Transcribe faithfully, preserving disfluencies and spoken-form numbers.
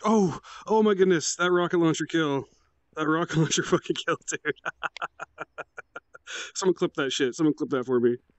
Oh, oh my goodness, that rocket launcher kill. That rocket launcher fucking kill, dude. Someone clip that shit. Someone clip that for me.